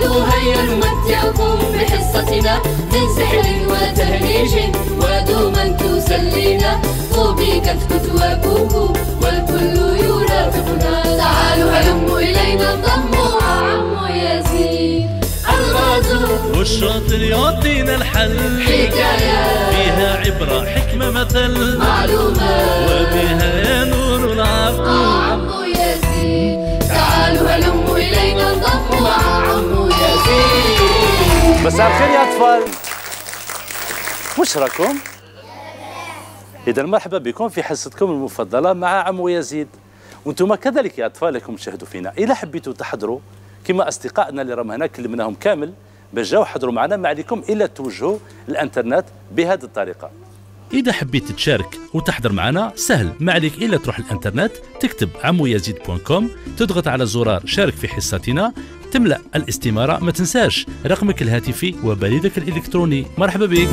قالوا هيا نمتعكم بحصتنا من سحر وتهريج ودوما تسلينا طوبى كتكت وكوكو والكل يرافقنا. تعالوا هلموا إلينا انضموا مع عمو يزيد الغازو والشاطر يعطينا الحل حكايات فيها عبرة حكمة مثل معلومات وبها نور العقل عمو يزيد. تعالوا هلموا إلينا انضموا مع عمو يزيد. مساء الخير يا أطفال، وش راكم؟ إذا مرحبا بكم في حصتكم المفضلة مع عمو يزيد، وانتم كذلك يا أطفال لكم تشاهدوا فينا. إذا حبيتوا تحضروا كما أصدقائنا اللي راهم هنا كلمناهم كامل باش جاو حضروا معنا، ما عليكم إلا توجهوا الانترنت بهذه الطريقة. إذا حبيت تشارك وتحضر معنا سهل، ما عليك إلا تروح الانترنت تكتب عمويزيد.com، تضغط على زرار شارك في حصتنا، تملأ الاستمارة، ما تنساش رقمك الهاتفي وبريدك الإلكتروني. مرحبا بك.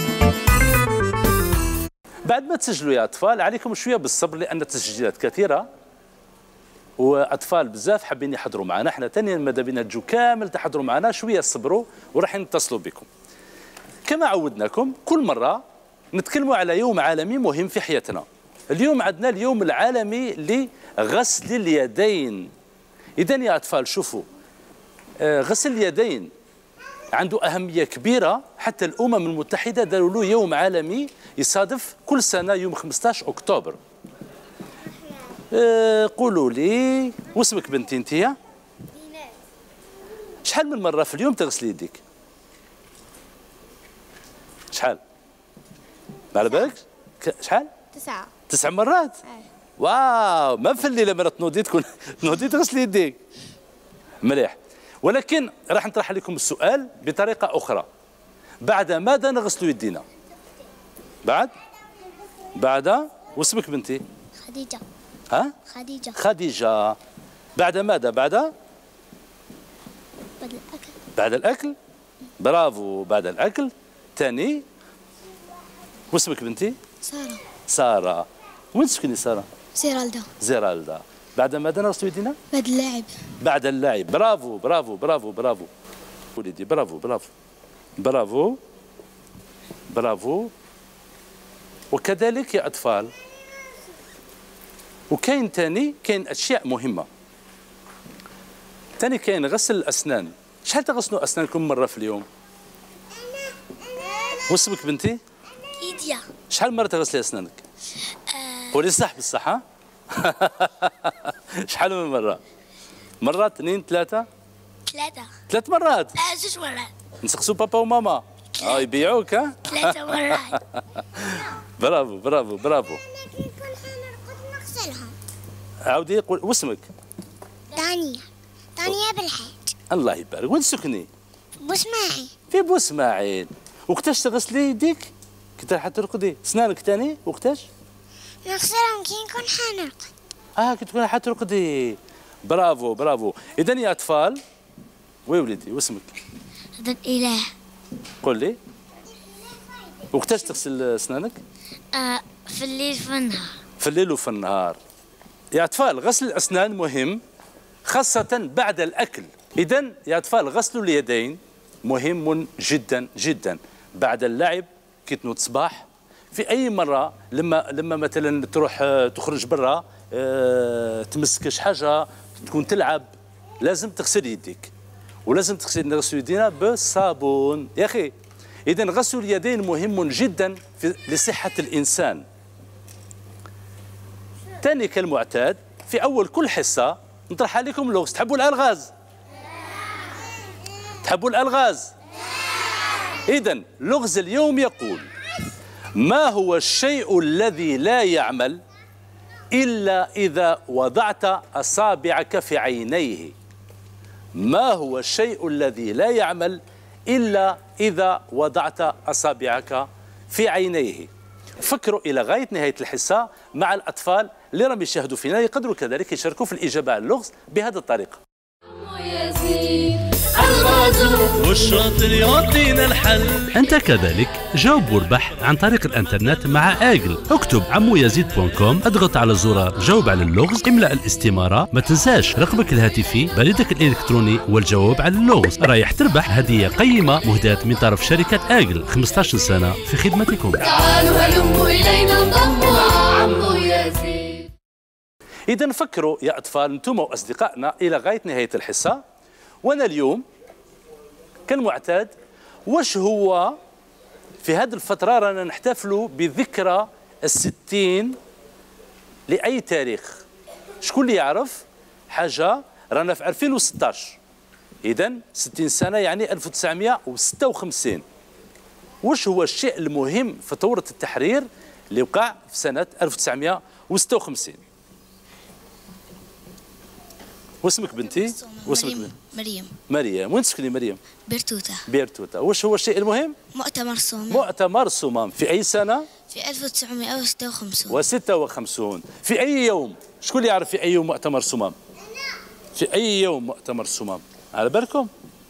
بعد ما تسجلوا يا أطفال عليكم شوية بالصبر، لأن التسجيلات كثيرة وأطفال بزاف حابين يحضروا معنا. احنا تاني ماذا بينا تجوا كامل تحضروا معنا، شوية صبروا وراح نتصلوا بكم. كما عودناكم كل مرة نتكلموا على يوم عالمي مهم في حياتنا. اليوم عندنا اليوم العالمي لغسل اليدين. إذا يا أطفال شوفوا، غسل اليدين عنده أهمية كبيرة، حتى الأمم المتحدة داروا له يوم عالمي يصادف كل سنة يوم 15 أكتوبر. قولوا لي واسمك بنتي انتيا؟ شحال من مرة في اليوم تغسلي يديك؟ شحال؟ ما على بالك؟ شحال؟ 9. 9 مرات؟ واو، ما في الليلة مرة تنوضي تغسلي يديك. مليح. ولكن راح نطرح لكم السؤال بطريقة أخرى. بعد ماذا نغسل يدينا؟ بعد واسمك بنتي؟ خديجة. ها؟ خديجة. بعد ماذا؟ بعد الأكل. بعد الأكل؟ برافو، بعد الأكل. ثاني واسمك بنتي؟ سارة. وين تسكني سارة؟ زيرالدا. بعد ماذا نغسل يدينا؟ بعد اللعب. برافو برافو برافو برافو وليدي، برافو برافو برافو برافو. وكذلك يا أطفال، وكاين تاني كاين أشياء مهمة تاني. كاين غسل الأسنان. شحال تغسلوا أسنانكم مرة في اليوم؟ واسمك بنتي؟ ليديا. شحال مرة تغسلي أسنانك؟ قولي صح بالصح ها؟ شحال من مرة؟ مرة، 2، 3؟ 3 مرات؟ 6 مرات. نسقسوا بابا وماما يبيعوك ها؟ 3 مرات. برافو برافو برافو. نغسلهم. عاودي قول واسمك؟ دانيا بالحاج. الله يبارك. وين تسكني؟ بوسماعين. في بوسماعين. وقتاش تغسلي يديك؟ كي راح ترقدي؟ سنانك ثاني وقتاش؟ نغسلهم كي نكون حنرقد. كي تكوني حترقدي. برافو برافو. إذا يا أطفال، وي وليدي واسمك؟ هذا الإله. قول لي وقتاش تغسل أسنانك؟ في الليل في النهار. في الليل وفي النهار. يا أطفال غسل الأسنان مهم خاصة بعد الأكل. إذا يا أطفال غسل اليدين مهم جدا جدا بعد اللعب، كي تنوض صباح، في أي مرة لما مثلا تروح تخرج برا تمسكش حاجة، تكون تلعب، لازم تغسل يديك، ولازم نغسل يدينا بالصابون يا أخي. إذا غسل اليدين مهم جدا لصحة الإنسان. ثاني كالمعتاد في أول كل حصة نطرح عليكم لغز. تحبوا الألغاز؟ تحبوا الألغاز؟ إذا لغز اليوم يقول: ما هو الشيء الذي لا يعمل إلا إذا وضعت أصابعك في عينيه؟ ما هو الشيء الذي لا يعمل إلا إذا وضعت أصابعك في عينيه؟ فكروا إلى غاية نهاية الحصة مع الأطفال اللي راهم يشاهدوا فينا، يقدروا كذلك يشاركوا في الإجابة على اللغز بهذه الطريقة. عمو يزيد الغازو والشاطر يعطينا الحل. أنت كذلك جاوب واربح عن طريق الانترنت مع آجل. اكتب عمويزيد.com، اضغط على زرار جاوب على اللغز، املأ الاستمارة، ما تنساش رقمك الهاتفي، بريدك الإلكتروني والجواب على اللغز. رايح تربح هدية قيمة مهداة من طرف شركة آجل، 15 سنة في خدمتكم. تعالوا هلموا إلينا انضموا مع عمو يزيد. إذا فكروا يا أطفال أنتم وأصدقائنا إلى غاية نهاية الحصة. وأنا اليوم كالمعتاد واش هو في هذه الفترة رانا نحتفلوا بذكرى 60 لأي تاريخ. شكون اللي يعرف حاجة؟ رانا في 2016، إذن 60 سنة يعني 1956. واش هو الشيء المهم في ثورة التحرير اللي وقع في سنة 1956؟ واسمك بنتي؟ واسمك مريم. وين تسكني مريم؟ بيرتوتا. واش هو الشيء المهم؟ مؤتمر صمام في أي سنة؟ في 1956. في أي يوم؟ شكون اللي يعرف في أي يوم مؤتمر صمام؟ في أي يوم مؤتمر صمام؟ على بالكم؟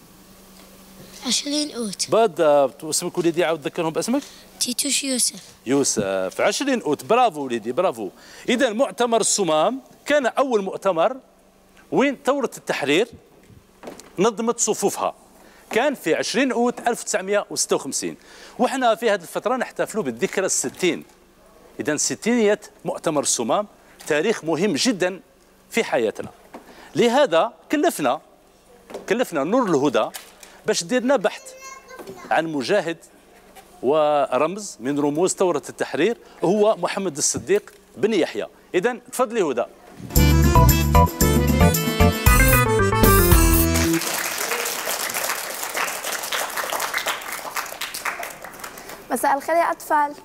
20 أوت. بالضبط. واسمك وليدي؟ عاود ذكرهم باسمك. تيتوش يوسف. 20 أوت. برافو وليدي برافو. إذا مؤتمر الصمام كان أول مؤتمر وين ثورة التحرير نظمت صفوفها، كان في 20 أوت 1956. وحنا في هذه الفترة نحتفلوا بالذكرى 60. إذا 60 مؤتمر الصمام تاريخ مهم جدا في حياتنا. لهذا كلفنا نور الهدى باش ديرنا بحث عن مجاهد ورمز من رموز ثورة التحرير، هو محمد الصديق بن يحيى. إذا تفضلي هدى. مساء الخير يا أطفال.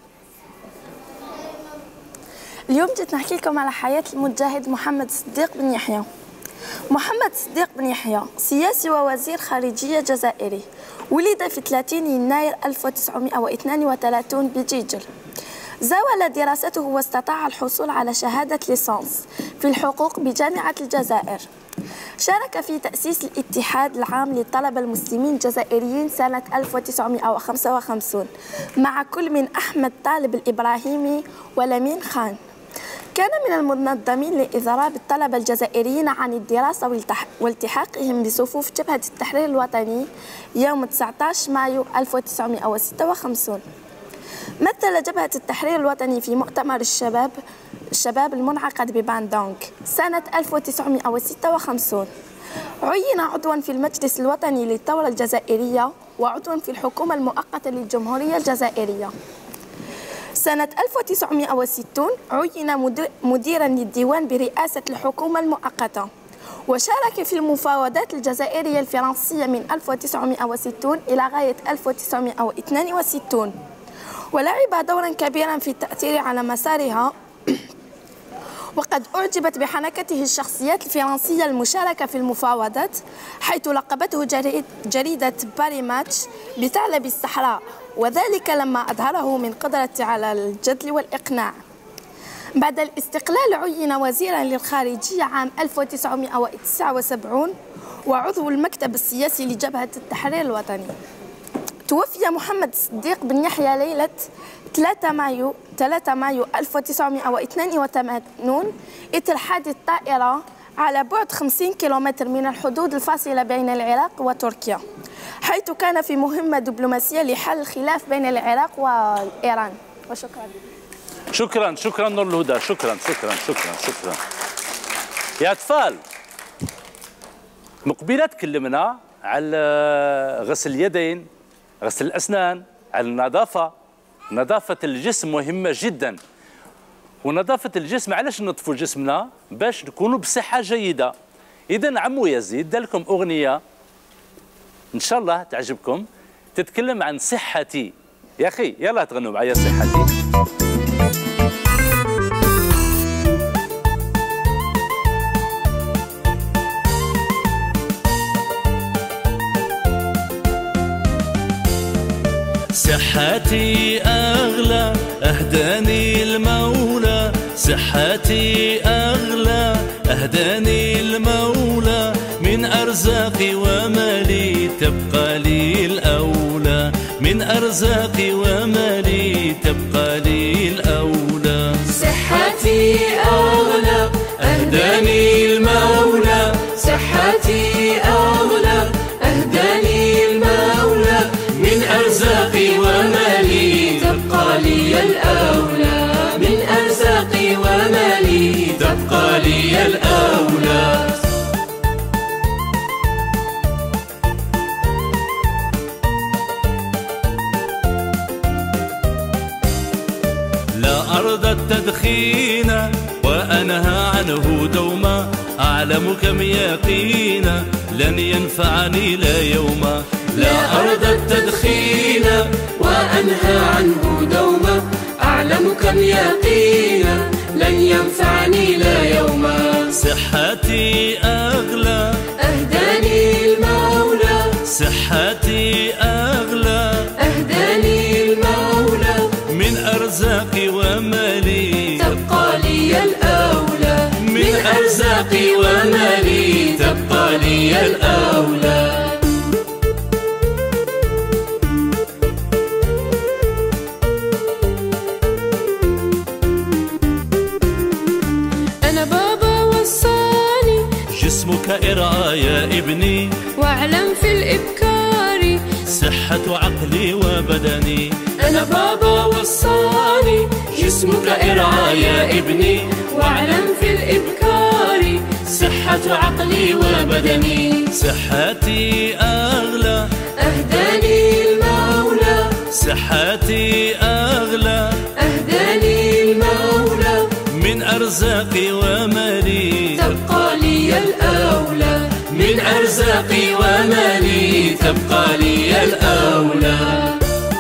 اليوم جيت نحكي لكم على حياة المجاهد محمد الصديق بن يحيى. محمد الصديق بن يحيى سياسي ووزير خارجية جزائري، ولد في 30 يناير 1932 بجيجل. زاول دراسته واستطاع الحصول على شهادة ليسانس في الحقوق بجامعة الجزائر. شارك في تأسيس الاتحاد العام للطلبة المسلمين الجزائريين سنة 1955 مع كل من أحمد طالب الإبراهيمي ولمين خان. كان من المنظمين لإضراب الطلبة الجزائريين عن الدراسة والتحاقهم بصفوف جبهة التحرير الوطني يوم 19 مايو 1956. مثل جبهة التحرير الوطني في مؤتمر الشباب المنعقد بباندونغ سنة 1956. عين عضوا في المجلس الوطني للثورة الجزائرية وعضوا في الحكومة المؤقتة للجمهورية الجزائرية. سنة 1960 عين مديرا للديوان برئاسة الحكومة المؤقتة، وشارك في المفاوضات الجزائرية الفرنسية من 1960 إلى غاية 1962، ولعب دورا كبيرا في التأثير على مسارها. وقد أعجبت بحنكته الشخصيات الفرنسية المشاركة في المفاوضات، حيث لقبته جريدة باري ماتش بثعلب الصحراء، وذلك لما أظهره من قدرته على الجدل والإقناع. بعد الاستقلال عين وزيرا للخارجية عام 1979 وعضو المكتب السياسي لجبهة التحرير الوطني. توفي محمد الصديق بن يحيى ليلة 3 مايو 1982 إثر حادث طائرة على بعد 50 كيلومتر من الحدود الفاصلة بين العراق وتركيا، حيث كان في مهمة دبلوماسية لحل الخلاف بين العراق وإيران. وشكرا. شكرا نور الهدى. شكرا. يا أطفال، مقبلة تكلمنا على غسل اليدين، غسل الأسنان، على النظافة. نظافة الجسم مهمة جدا، ونظافة الجسم علاش ننظفوا جسمنا؟ باش نكونوا بصحة جيدة. إذا عمو يزيد دار لكم أغنية إن شاء الله تعجبكم، تتكلم عن صحتي. يا أخي يلا تغنوا معايا صحتي. صحتي أغلى أهداني المولى، صحتي أغلى أهداني المولى، من أرزاقي ومالي أرزاقي ومالي تبقى لي الأولى. صحتي أغلى أهداني المولى، صحتي أغلى أهداني المولى، من أرزاقي ومالي تبقى لي الأولى، من أرزاقي ومالي تبقى لي الأولى. لا أرضى التدخين وأنهى عنه دوما، أعلم كم يقينا لن ينفعني لا يوما. لا أرضى التدخين وأنهى عنه دوما، أعلم كم يقينا لن ينفعني لا يوما. صحتي أغلى أهداني المولى، صحتي أغلى أهداني المولى، من أرزاقي ومالي تبقى لي الأولى، من أرزاقي ومالي تبقى لي الأولى. أنا بابا وصاني جسمك ارعى يا ابني، واعلم في الإبكار صحة عقلي وبدني. أنا بابا وصاني جسمك ارعى يا ابني، واعلم في الإبكار صحة عقلي وبدني. صحتي أغلى أهداني المولى، صحتي أغلى أهداني المولى، من أرزاقي ومالي تبقى لي الأولى، من أرزاقي ومالي تبقى لي الأولى.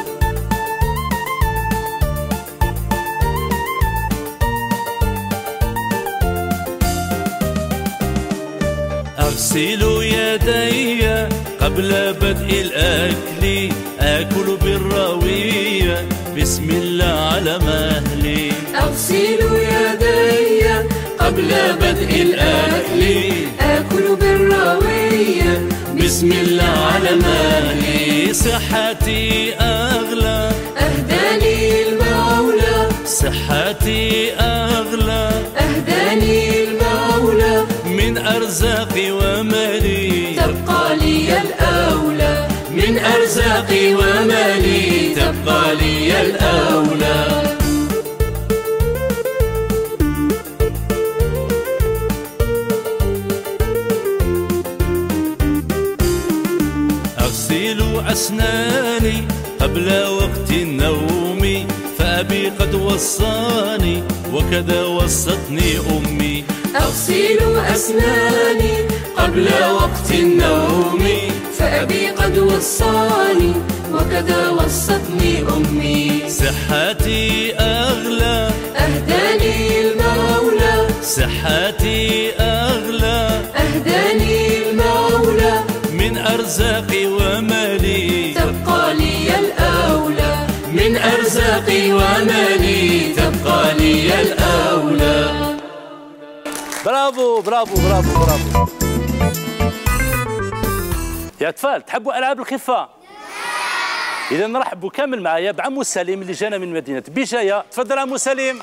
أغسل يدي قبل بدء الأكل، آكل بالروية بسم الله على مهلي. أغسل يدي قبل بدء الأكل، آكل بالروية بسم الله على مهلي. صحتي أغلى أهداني المولى، صحتي أغلى أهداني المولى، من أرزاقي ومالي تبقى لي الأولى، من أرزاقي ومالي تبقى لي الأولى. أغسل أسناني قبل وقت النوم، فأبي قد وصاني وكذا وصتني أمي. أغسل أسناني قبل وقت النوم، فأبي قد وصاني وكذا وصتني أمي. صحتي أغلى أهداني المولى، صحتي أغلى أهداني المولى، من أرزاقي ومالي تبقى لي الأولى، من أرزاقي ومالي تبقى لي الأولى. برافو برافو برافو برافو. يا أطفال تحبوا ألعاب الخفة؟ إذا نرحبوا كامل معايا بعمو سليم اللي جانا من مدينة بجاية. تفضل عمو سليم.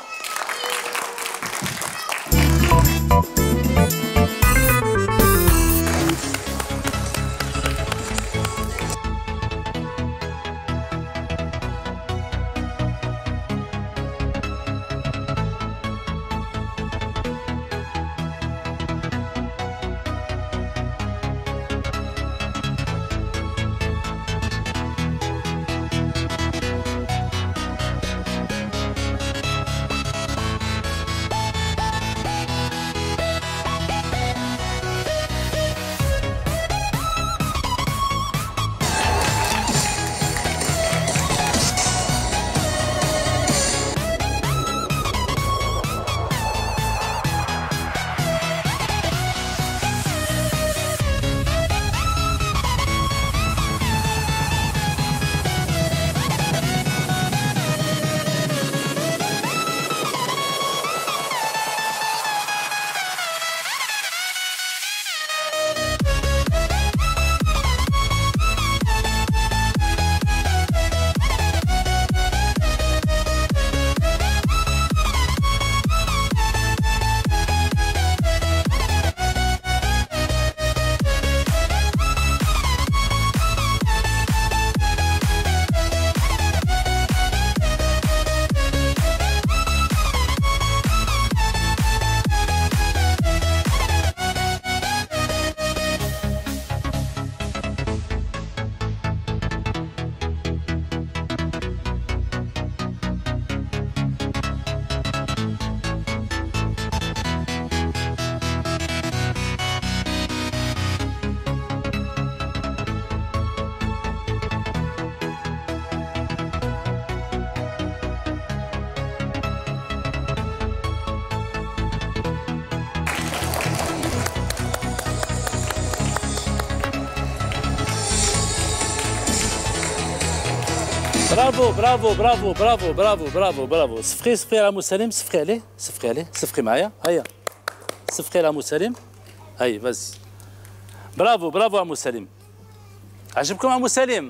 برافو برافو برافو برافو برافو برافو برافو. صفقي على مسالم، صفقي عليه، صفقي عليه، صفقي معايا. هيا صفقي على مسالم. هاي بس. برافو برافو عمو سليم. عجبكم عمو سليم؟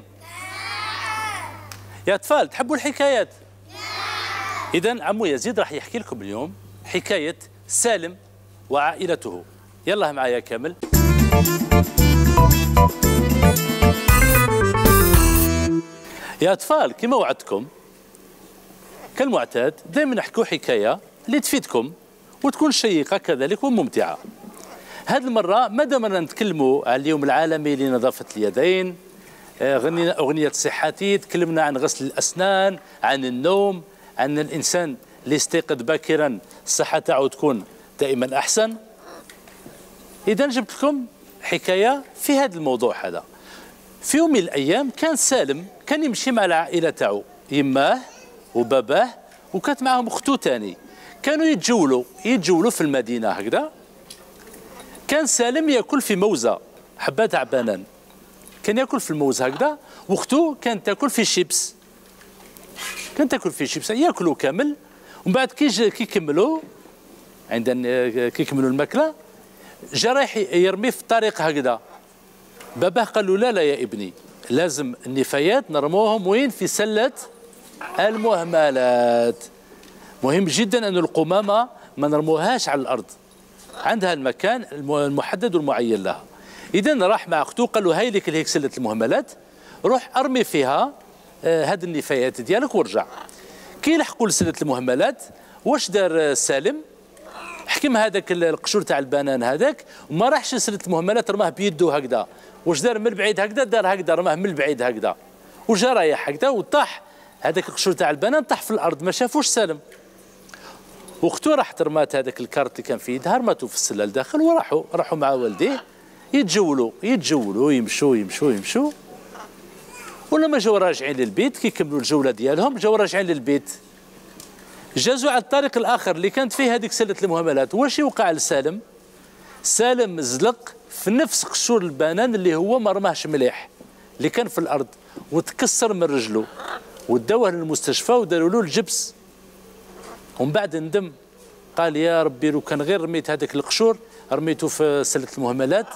يا أطفال تحبوا الحكايات؟ إذا عمو يزيد راح يحكي لكم اليوم حكاية سالم وعائلته. يلا معايا كامل. يا أطفال كما وعدتكم كالمعتاد دائما نحكوا حكاية اللي تفيدكم وتكون شيقة كذلك وممتعة. هذه المرة مادام نتكلموا على اليوم العالمي لنظافة اليدين، غنينا أغنية صحتي، تكلمنا عن غسل الأسنان، عن النوم، عن الإنسان اللي يستيقظ باكرا الصحة تاعو تكون دائما أحسن. إذا جبت لكم حكاية في هذا الموضوع هذا. في يوم من الأيام كان سالم كان يمشي مع العائلة تاعو، يماه وباباه وكانت معهم أختو تاني. كانوا يتجولوا في المدينة هكذا. كان سالم ياكل في موزة حبات تاع بنان، كان ياكل في الموز هكذا، واختو كانت تاكل في شيبس، كانت تاكل في شيبس، ياكلوا كامل. ومن بعد كي يكملوا عندنا كي يكملوا الماكله جا رايح يرمي في الطريق هكذا. باباه قال له لا يا ابني، لازم النفايات نرموهم وين؟ في سله المهملات. مهم جدا ان القمامه ما نرموهاش على الارض، عندها المكان المحدد والمعين لها. إذا راح مع أخته قال له هاي لك اللي هيك سلة المهملات، روح أرمي فيها هاد النفايات ديالك ورجع. كي لحقوا لسلة المهملات واش دار سالم؟ حكم هذاك القشور تاع البنان هذاك وما راحش لسلة المهملات، رماه بيدو هكذا. واش دار من البعيد هكذا؟ دار هكذا، رماه من البعيد هكذا وجا رايح هكذا وطاح هذاك القشور تاع البنان، طاح في الأرض ما شافوش سالم. واختو راحت رمات هذاك الكارت اللي كان في يدها، رماتو في السله لداخل وراحوا مع والديه يتجولوا يمشوا. ولما جاو راجعين للبيت كي كملوا الجوله ديالهم جاو راجعين للبيت، جازوا على الطريق الاخر اللي كانت فيه هذيك سله المهملات. واش يوقع لسالم؟ سالم زلق في نفس قشور البنان اللي هو ما رماهش مليح اللي كان في الارض، وتكسر من رجله وداوه للمستشفى وداروا له الجبس. ومن بعد ندم، قال يا ربي لو كان غير رميت هذاك القشور رميته في سله المهملات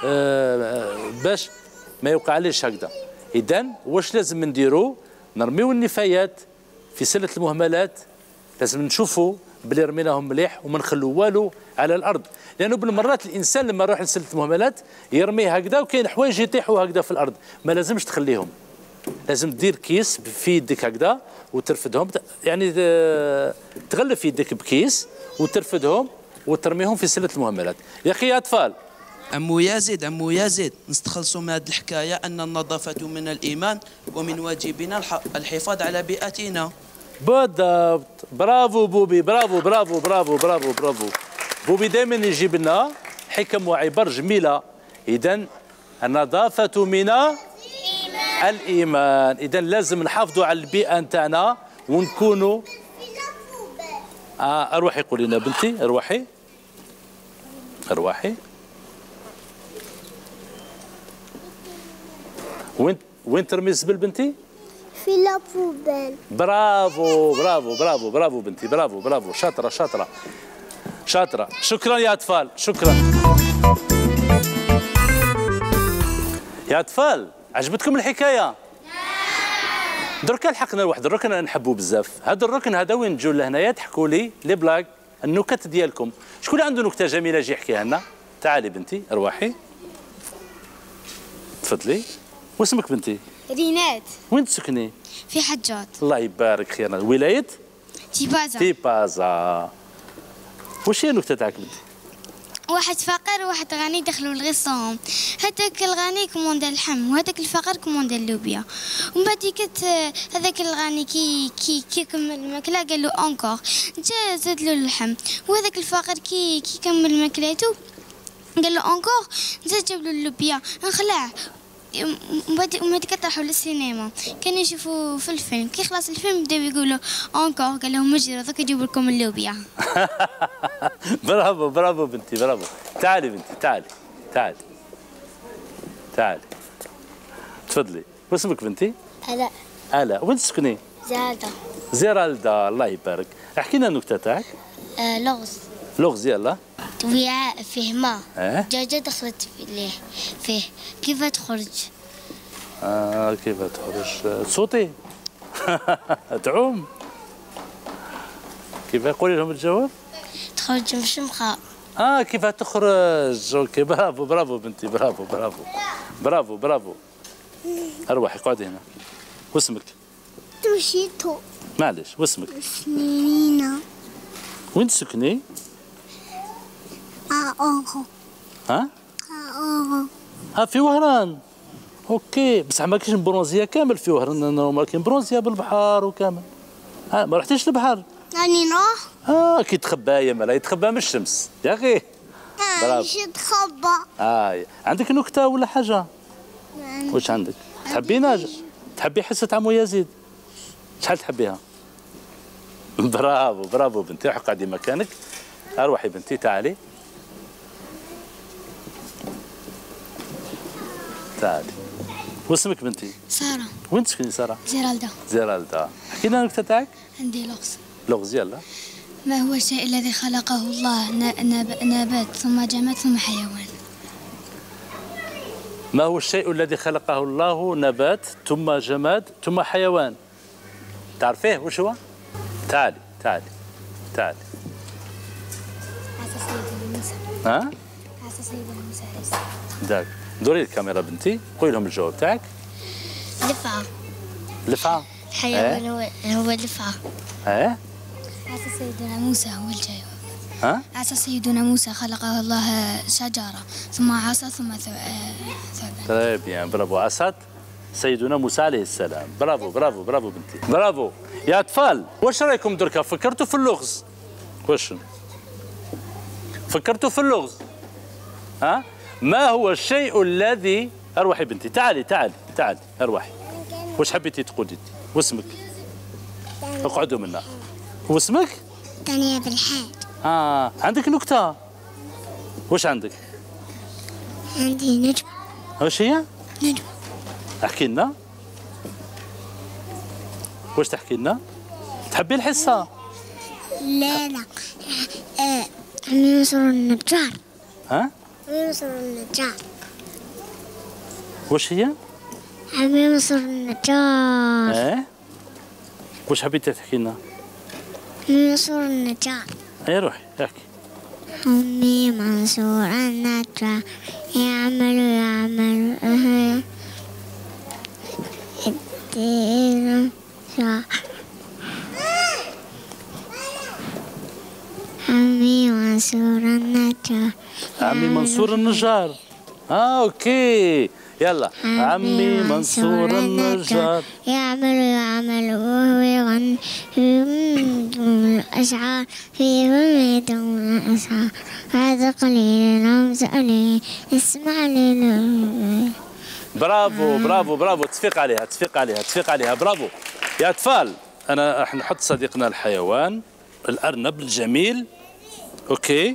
باش ما يوقع ليش هكذا. اذا واش لازم نديروا؟ نرميو النفايات في سله المهملات، لازم نشوفوا بلي رميناهم مليح وما نخلوا والو على الارض، لانه بالمرات الانسان لما يروح لسله المهملات يرميه هكذا وكاين حوايج يطيحوا هكذا في الارض، ما لازمش تخليهم. لازم تدير كيس في يدك هكذا وترفدهم، يعني تغلف يدك بكيس وترفدهم وترميهم في سله المهملات. يا اخي يا اطفال، عمو يزيد نستخلصوا من هذه الحكايه ان النظافه من الايمان ومن واجبنا الحفاظ على بيئتنا. بالضبط، برافو بوبي، برافو برافو برافو برافو برافو. بوبي دائما يجيب لنا حكم وعبر جميله. اذا النظافه من الإيمان، إذا لازم نحافظوا على البيئة نتاعنا ونكونوا أروحي قولي لنا بنتي، أروحي وين ترمي الزبل بنتي؟ في لابوبال. برافو برافو برافو برافو بنتي، برافو شاطرة. شكرا يا أطفال، شكرا يا أطفال. عجبتكم الحكايه؟ دركا لحقنا لواحد الركن انا نحبو بزاف. هذا الركن هذا وين تجوا لهنايا تحكوا لي لي بلاك النكت ديالكم. شكون اللي عنده نكته جميله يجي يحكيها لنا؟ تعالي بنتي، ارواحي تفضلي. واسمك بنتي؟ رينات. وين تسكني؟ في حجات. الله يبارك خيرنا. ولايه؟ تيبازا. واش هي النكته تاعك بنتي؟ واحد فقير وواحد غني دخلوا لغيصهم، هذاك الغني كوموندا اللحم وهذاك الفقير كوموندا اللوبيا. ومن بعد كت هذاك الغني كي كمل الماكله قال له اونكور، جا زاد له اللحم. وهذاك الفقير كي كمل ماكلته قال له اونكور، زاد جاب له اللوبيا. انخلع. ومن بعد كطرحوا للسينما، كانوا يشوفوا في الفيلم. كي خلاص الفيلم بداو يقولوا اونكور، قال لهم اجروا دوك يجيبوا لكم اللوبيا. برافو بنتي، برافو. تعالي بنتي، تعالي تفضلي. واسمك بنتي؟ آلاء. وين تسكني؟ زادة. زيرالدا، الله يبارك. احكي لنا النكته تاعك. لغز. لغز يلا. وعاء فيه ماء. دجاجة دخلت فيه كيف تخرج؟ كيف تخرج؟ تصوتي. تعوم. كيف قولي لهم الجواب؟ تخرج مشمخة. كيف تخرج؟ اوكي برافو برافو بنتي، برافو برافو برافو برافو. اروحي اقعدي هنا. واسمك؟ توشيتو. معلش واسمك؟ سنينة. وين تسكني؟ ها؟ في وهران. اوكي بصح ما كاينش برونزيه كامل في وهران، نورمال كاين برونزيه بالبحر وكامل. ما رحتيش للبحر؟ راني نروح. كي تخبى مالا يتخبى من الشمس يا اخي. مش يتخبى. عندك نكته ولا حاجه؟ واش عندك؟ تحبي حصه عمو يزيد؟ شحال تحبيها؟ برافو برافو بنتي. قعدي مكانك. اروحي بنتي تعالي تعالي. واسمك بنتي؟ سارة. وين تسكني سارة؟ زيرالدا. زيرالدا. احكي لنا النكته تاعك. عندي لغز. لغز يلا. ما هو الشيء الذي خلقه الله نبات ثم جماد ثم حيوان؟ ما هو الشيء الذي خلقه الله نبات ثم جماد ثم حيوان؟ تعرفيه وش هو؟ تعالي تعالي تعالي. عسى سيدنا موسى. عسى سيدنا موسى عليه السلام. داك دوري الكاميرا بنتي، قولي لهم الجواب تاعك. لفعة. لفعة. الحيوان هو لفعة. عسى سيدنا موسى هو الجواب. عسى سيدنا موسى خلقه الله شجرة ثم عصا ثم ثعبان. تري بيان برافو. عصا سيدنا موسى عليه السلام. برافو برافو برافو بنتي برافو. يا اطفال واش رايكم دركا؟ فكرتوا في اللغز؟ واش فكرتوا في اللغز؟ ما هو الشيء الذي اروحي بنتي تعالي تعالي تعالي اروحي. واش حبيتي تقولي؟ واسمك؟ اقعدوا منا. واسمك؟ تانية بالحاج. عندك نكتة؟ واش عندك؟ عندي نجم. واش هي؟ نجم. احكي لنا. واش تحكي لنا؟ تحبي الحصة؟ لا عمي منصور النجار. عمي منصور النجار. واش هي؟ عمي منصور النجار. واش حبيتي تحكي لنا؟ عمي منصور النجار. روحي احكي. عمي منصور النجار يعمل الدين عمي منصور النجار. عمي منصور النجار. اوكي يلا. عمي منصور النجار يعمل وهو يغني في الأشعار في يدون الأشعار هذا قليل رمز قليل اسمع لي. برافو برافو برافو. تصفيق عليها تصفيق عليها تصفيق عليها. برافو يا أطفال. أنا راح نحط صديقنا الحيوان الأرنب الجميل. أوكي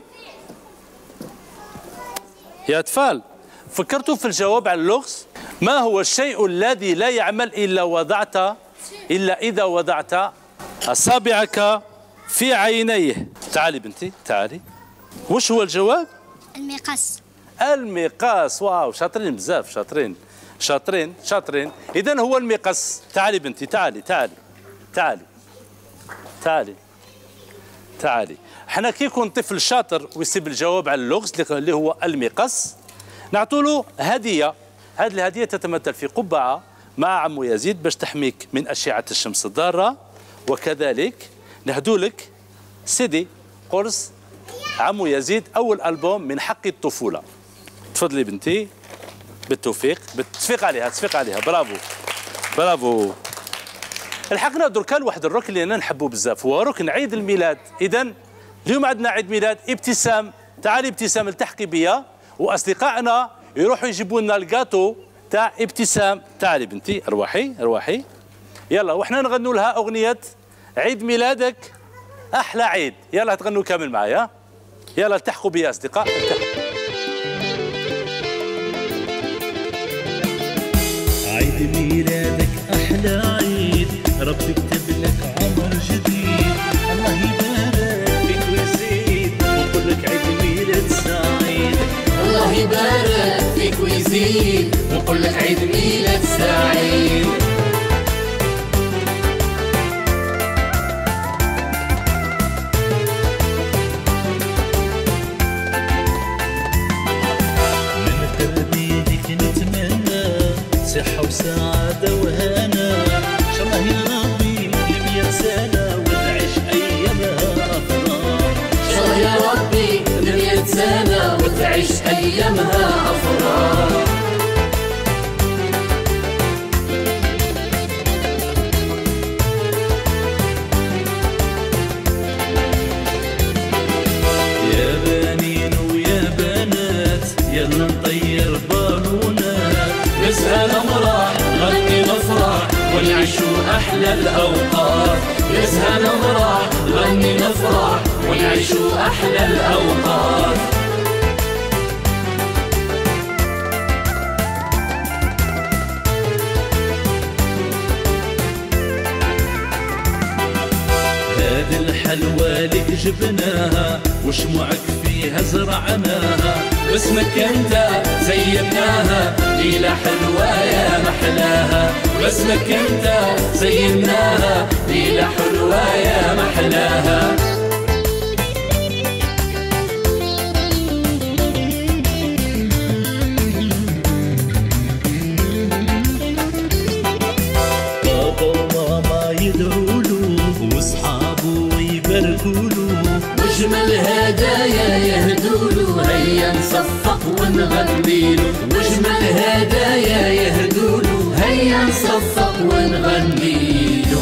يا أطفال فكرتوا في الجواب على اللغز؟ ما هو الشيء الذي لا يعمل إلا إذا وضعت أصابعك في عينيه؟ تعالي بنتي تعالي. وش هو الجواب؟ المقص. المقاس. واو شاطرين بزاف. شاطرين شاطرين شاطرين. إذن هو المقص. تعالي بنتي تعالي تعالي تعالي تعالي تعالي. احنا كي يكون طفل شاطر ويسيب الجواب على اللغز اللي هو المقص نعطوا له هدية. هذه الهدية تتمثل في قبعة مع عمو يزيد باش تحميك من أشعة الشمس الضارة، وكذلك نهدوا لك سيدي قرص عمو يزيد أول ألبوم من حق الطفولة. تفضلي بنتي بالتوفيق. تصفيق عليها تصفيق عليها. برافو برافو. الحقنا دركا لواحد الركن اللي انا نحبه بزاف هو ركن عيد الميلاد. اذا اليوم عندنا عيد ميلاد ابتسام. تعالي ابتسام التحقي بيا واصدقائنا يروحوا يجيبوا لنا الكاطو تاع ابتسام. تعالي بنتي ارواحي ارواحي. يلا وحنا نغنوا لها اغنيه عيد ميلادك احلى عيد. يلا تغنوا كامل معايا. يلا التحقوا بيا اصدقاء. عيد ميلادك احلى عيد ربي كتب لك عمر جديد. الله يبارك فيك ويزيد ونقول لك عيد ميلاد سعيد. الله يبارك فيك ويزيد ونقول لك عيد ميلاد سعيد. صحة وسعادة وهنا إن شاء الله يا ربي ل100 سنة وتعيش أيامها أفراح. إن شاء الله يا ربي ل100 سنة وتعيش أيامها أفراح. يا بنين ويا بنات يلا نطير بالونات، نسهل نمرح غني نفرح ونعيشوا أحلى الأوقات. نسهل نمرح غني نفرح ونعيشوا أحلى الأوقات. هذه الحلوى لك جبناها وشموعك فيها زرعناها، باسمك انت زيناها ليلة حلوة يا محلاها. باسمك انت زيناها ليلة حلوة يا محلاها. بابا وماما يدعوله واصحابه يباركوله، واجمل هدايا يهدولو هيا نصفق ونغنيلو. واجمل هدايا يهدولو هيا نصفق ونغنيلو.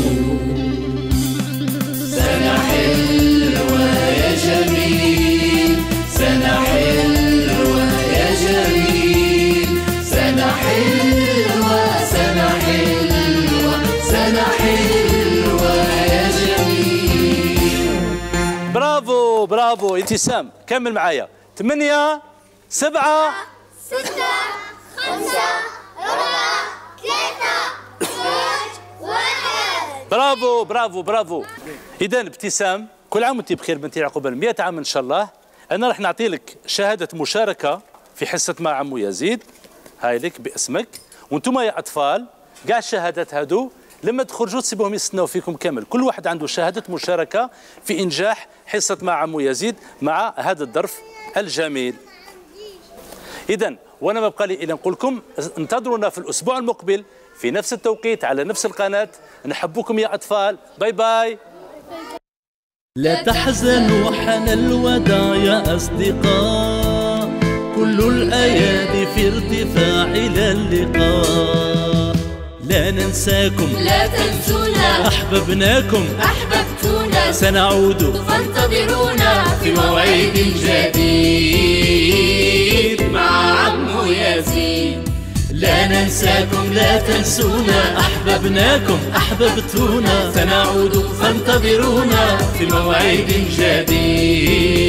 سنة حلوة يا جميل، سنة حلوة يا جميل، سنة حلوة، سنة حلوة، سنة حلوة يا جميل. برافو برافو ابتسام، كمل معايا. 8 7 6 5 4 3 2 1. برافو برافو برافو. اذا ابتسام كل عام وانت بخير بنتي، عقبال 100 عام ان شاء الله. انا راح نعطي لك شهاده مشاركه في حصه مع عمو يزيد، هاي لك باسمك. وانتم يا اطفال كاع الشهادات هادو لما تخرجوا تسيبوهم يستناو فيكم كامل، كل واحد عنده شهاده مشاركه في انجاح حصه مع عمو يزيد مع هذا الظرف الجميل. اذا وانا ما بقى لي الا نقول لكم انتظرونا في الاسبوع المقبل في نفس التوقيت على نفس القناه. نحبكم يا اطفال، باي باي. لا تحزنوا حان الوداع يا أصدقاء، كل الأيادي في ارتفاع إلى اللقاء. لا ننساكم لا تنسونا أحببناكم أحببتونا، سنعود فانتظرونا في موعد جديد مع عمو يزيد. لا ننساكم لا تنسونا، أحببناكم أحببتونا، سنعود فانتظرونا في موعد جديد.